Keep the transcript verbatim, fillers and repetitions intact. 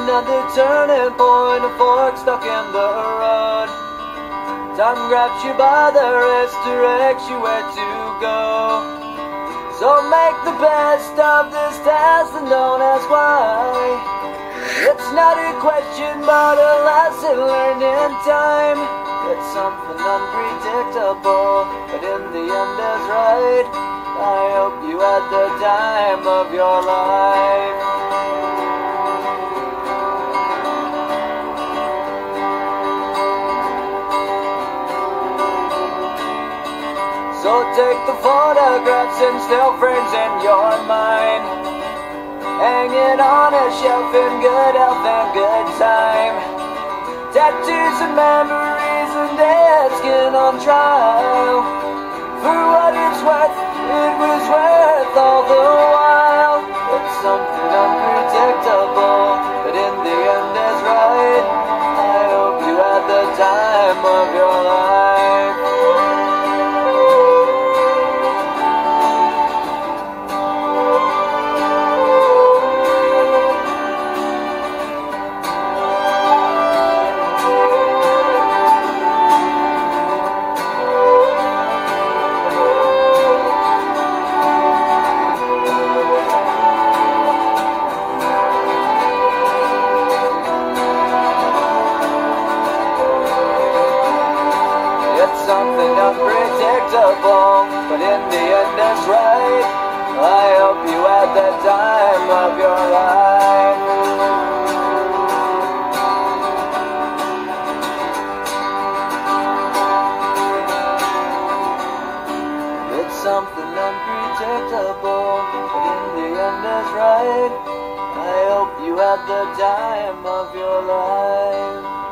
another turning point, a fork stuck in the road. Time grabs you by the wrist, directs you where to go. So make the best of this test and don't ask why. It's not a question but a lesson learned in time. It's something unpredictable, but in the end is right. I hope you had the time of your life. So take the photographs and still frames in your mind, hang it on a shelf in good health and good time. Tattoos and memories and dead skin on trial. For what it's worth, it was worth all the while. It's something unpredictable, but in the end is right. I hope you had the time of your life. Something unpredictable, but in the end it's right. I hope you had the time of your life. It's something unpredictable, but in the end it's right. I hope you had the time of your life.